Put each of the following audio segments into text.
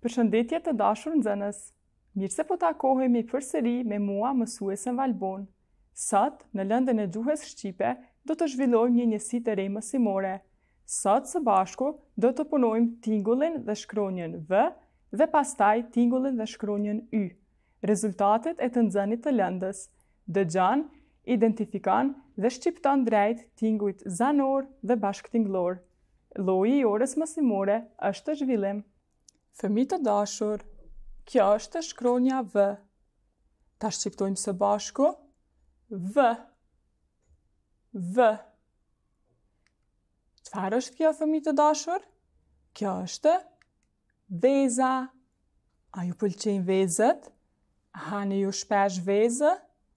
Përshëndetje të dashur nxënës. Mirë se po takohemi përsëri me mua mësuesen Valbon. Sot, në lëndën e gjuhës shqipe, do të zhvillojmë një njësi të re mësimore. Sot së bashku do të punojmë tingullin dhe shkronjën V dhe pastaj tingullin dhe shkronjën Y. Rezultatet e të nxënit të lëndës. Dëgjon, identifikon dhe shqipton drejt tingujt zanor dhe bashkëtingëllor. Lloji i orës mësimore është zhvillim. Fëmijë të dashur, kjo është shkronja V. Ta shqiptojmë së bashku. V. V. Çfarë është kjo, fëmijë të dashur? Kjo është veza. A ju pëlqejnë vezët? A hani ju shpesh vezë?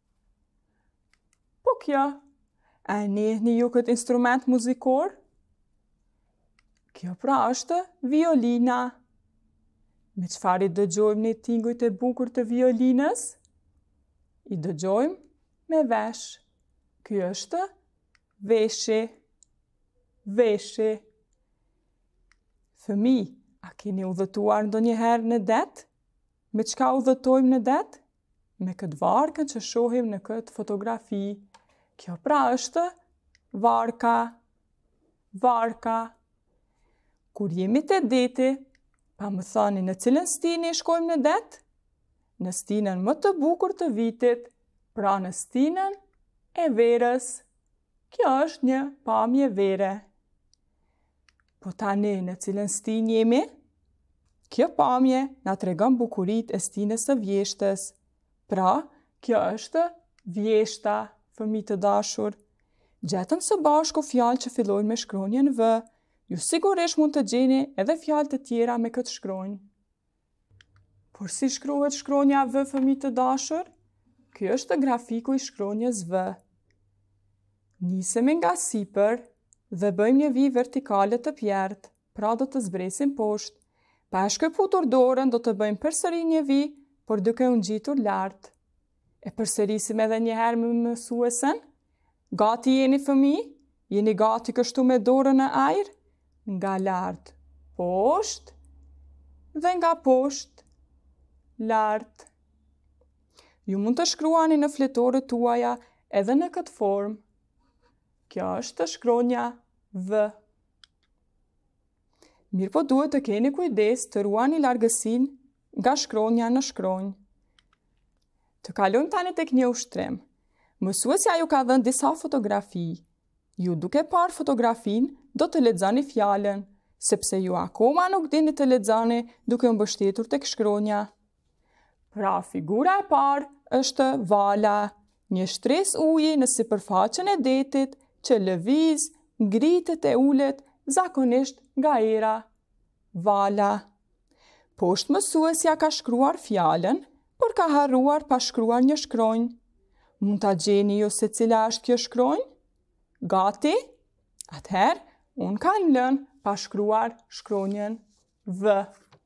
Po kjo, a e njehni ju këtë instrument muzikor? Kjo pra është violina. Me çfarë i dëgjojmë ne tingujt e bukur të violinës? I dëgjojmë me vesh. Ky është veshi. Veshi. Fëmijë, a keni udhëtuar ndonjëherë në det? Me çka udhëtojmë në det? Me këtë varkën që shohim në këtë fotografi. Kjo pra është varka. Varka. Kur jemi te deti, pa më thoni në cilën stinë shkojmë në det? Në stinën më të bukur të vitit, pra në stinën e verës. Kjo është një pamje vere. Po tani në cilën stinë jemi? Kjo pamje na tregon bukuritë e stinës së vjeshtës. Pra, kjo është vjeshta, fëmijë të dashur. Gjetëm së bashku fjalë që fillojnë me shkronjën V. Ju sigurisht mund të gjeni edhe fjalë të tjera me këtë shkronjë. Por si shkruhet shkronja V, fëmijë të dashur? Ky është grafiku i shkronjës V. Nisemi nga sipër dhe bëjmë një vijë vertikale të pjertë, pra do të zbresim poshtë. Pa e shkëputur dorën do të bëjmë përsëri një vijë, por duke u ngjitur lart. E përsërisim edhe një herë me mësuesen? Gati jeni, fëmijë? Jeni gati kështu me dorën në ajër? Nga lart, poshtë, dhe nga poshtë, lart. Ju mund të shkruani në fletorët tuaja edhe në këtë formë. Kjo është shkronja V. Mirë po duhet të keni kujdes të ruani largësinë nga shkronja në shkronjë. Të kalojmë tani tek një ushtrim. Mësuesja ju ka dhënë disa fotografi. Ju duke parë fotografinë, do të lexoni fjalën, sepse ju akoma nuk dini të lexoni duke u mbështetur tek shkronja. Pra, figura e parë është vala, një shtresë uji në sipërfaqen e detit që lëviz, ngritet e ulet zakonisht nga era. Vala. Poshtë mësuesja ka shkruar fjalën, por ka harruar pa shkruar një shkronjë. Mund ta gjeni ju se cila është kjo shkronjë? Gati? Atëherë, unë kam lënë pa shkruar shkronjën V.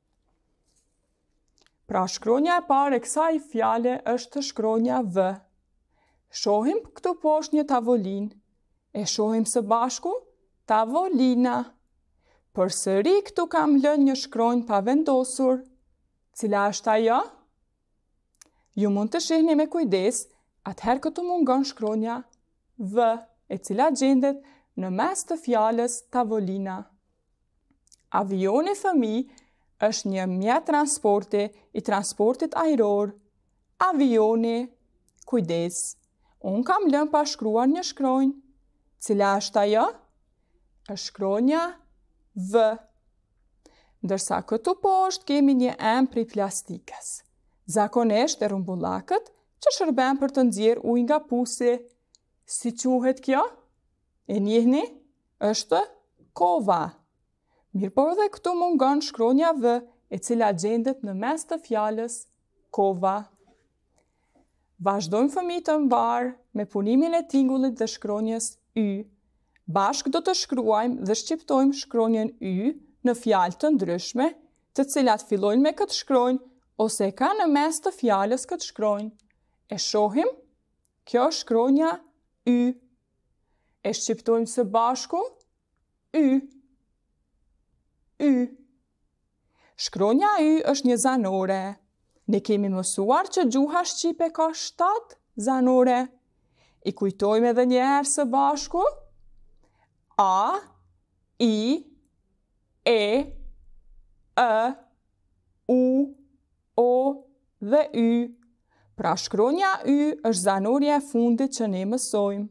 Pra shkronja e parë e kësaj fjale është shkronja V. Shohim këtu poshtë një tavolinë. E shohim së bashku? Tavolina. Përsëri këtu kam lënë një shkronjë pa vendosur. Cila është ajo? Ju mund të shihni me kujdes, atëherë këtu mungon shkronja V, e cila gjendet në mes të fjalës tavolina. Avioni, fëmijë, është një mjet transporti i transportit ajror. Avioni, kujdes. Unë kam lënë pa shkruar një shkronjë. Cila është ajo? Është shkronja V. Ndërsa këtu poshtë kemi një emë prej plastikës. Zakonisht e rumbullakët që shërben për të nxjerrë ujë nga pusi. Si quhet kjo? E njihni? Është kova. Mirë po edhe këtu mungon shkronja V, e cila gjendet në mes të fjalës kova. Vazhdojmë, fëmijë të mbar, me punimin e tingullit dhe shkronjës Y. Bashk do të shkruajmë dhe shqiptojmë shkronjën Y në fjalë të ndryshme, të cilat fillojnë me këtë shkronjë ose ka në mes të fjalës këtë shkronjë. E shohim? Kjo është shkronja Y. E shqiptojmë së bashku? Y. Y. Shkronja Y është një zanore. Ne kemi mësuar që gjuha shqipe ka 7 zanore. I kujtojmë edhe një herë së bashku. A, I, E, Ë, U, O dhe Y. Pra shkronja Y është zanorja e fundit që ne mësojmë.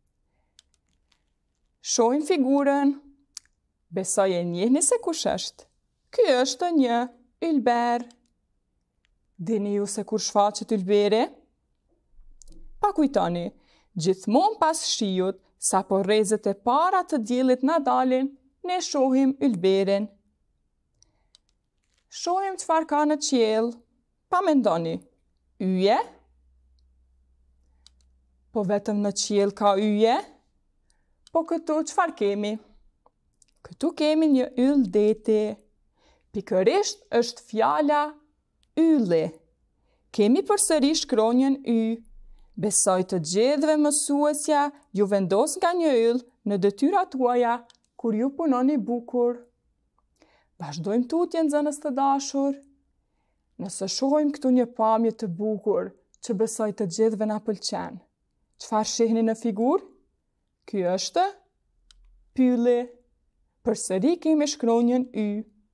Shohim figurën. Besoj e njihni se kush është. Ky është një ylber. Dini ju se kur shfaqet ylberi? Pa kujtoni, gjithmonë pas shiut, sa po rrezet e para të diellit na dalin, ne shohim ylberin. Shohim çfarë ka në qiell. Pa mendoni. Yje? Po vetëm në qiell ka yje? Po këtu çfarë kemi? Këtu kemi një yll deti. Pikërisht është fjala ylli. Kemi përsëri shkronjën Y. Besoj të gjithëve mësuesja ju vendos nga një yll në detyrat tuaja kur ju punoni bukur. Vazhdojmë tutje nxënës të dashur. Nëse shohim këtu një pamje të bukur që besoj të gjithëve na pëlqen. Çfarë shihni në figurë? Ky është pylli. Përsëri kemi shkronjën Y.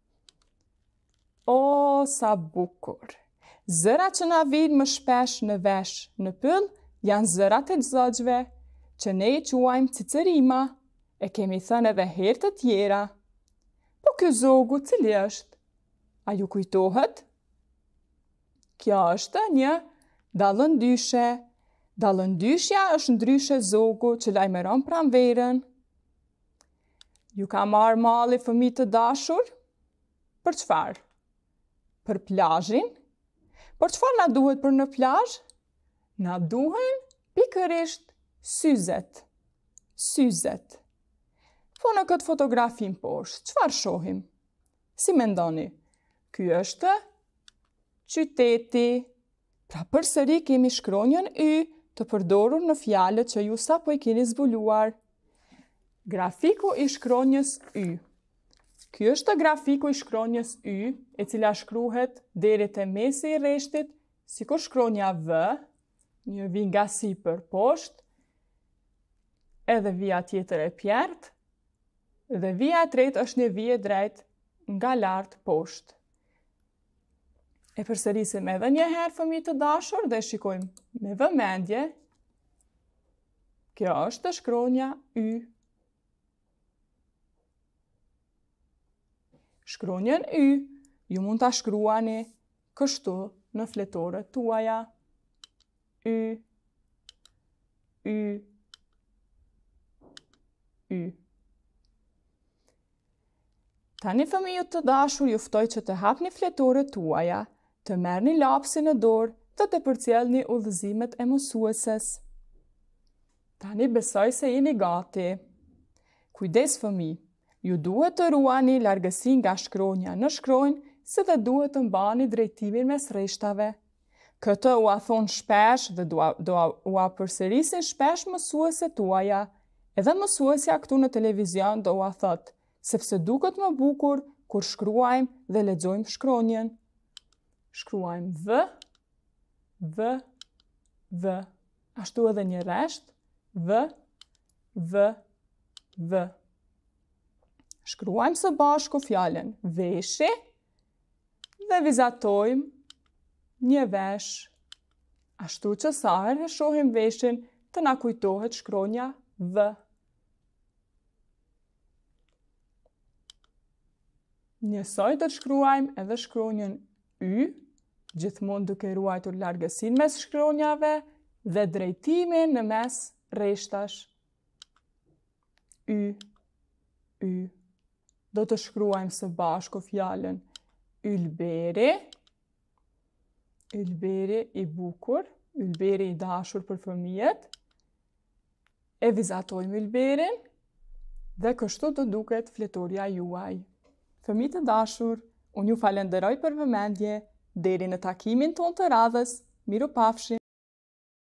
O, sa bukur! Zërat që na vijnë më shpesh në vesh në pyll janë zërat e zogjve, që ne I quajmë cicerima, e kemi thënë edhe herë të tjera. Po ky zogu cili është? A ju kujtohet? Kjo është një dallëndyshe. Dallëndyshja është ndryshe zogu që lajmëron pranverën. Ju ka marrë malli fëmijë të dashur? Për çfarë? Për plazhin? Por çfarë na duhet për në plazh? Na duhen pikërisht syzet. Syzet. Po në këtë fotografi poshtë, çfarë shohim? Si mendoni? Ky është qyteti. Pra përsëri kemi shkronjën Y të përdorur në fjalët që ju sapo I keni zbuluar. Grafiku I shkronjës Y. Ky është grafiku I shkronjës Y, e cila shkruhet deri te mesi I rreshtit, sikur shkronja V, një vi nga sipër poshtë, edhe vija tjetër e pjertë, dhe vija e tretë është një vije drejtë nga lart poshtë. E përsërisim edhe një herë fëmijë të dashur dhe shikojmë me vëmendje. Kjo është shkronja Y. Shkronjën Y ju mund ta shkruani kështu në fletoret tuaja. Y, Y, Y. Tani fëmijët të dashur ju ftoj që të hapni fletoret tuaja, të merrni lapsin në dorë dhe të përcjellni udhëzimet e mësueses. Tani besoj se jeni gati. Kujdes fëmijë, ju duhet të ruani largësi nga shkronja në shkronjë, se dhe duhet të mbani drejtimin mes rreshtave. Këtë u a thonë shpesh dhe u a përsërisin shpesh mësueset tuaja, edhe mësuesja këtu në televizion do u a thotë, sepse duket më bukur kur shkruajmë dhe lexojmë shkronjën. Shkruajmë V, V, V. Ashtu edhe një rresht, V, V, V. Shkruajmë së bashku fjalën veshi dhe vizatojmë një vesh. Ashtu që sa herë shohim veshin të na kujtohet shkronja V. Njësoj të shkruajmë edhe shkronjën Y, gjithmonë duke ruajtur largësinë mes shkronjave dhe drejtimin në mes rreshtash. Y, Y. Do të shkruajmë së bashku fjalën ylberi, ylberi I bukur, ylberi I dashur për fëmijët. E vizatojmë ylberin dhe kështu do duket fletoria juaj. Fëmijë të dashur, unë ju falenderoj për vëmendje, deri në takimin ton të radhës, mirupafshim.